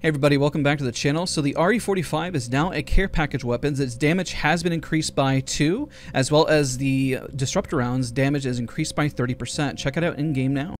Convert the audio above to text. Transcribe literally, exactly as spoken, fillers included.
Hey everybody, welcome back to the channel. So the R E forty-five is now a care package weapon. Its damage has been increased by two, as well as the disruptor rounds damage is increased by thirty percent. Check it out in game now.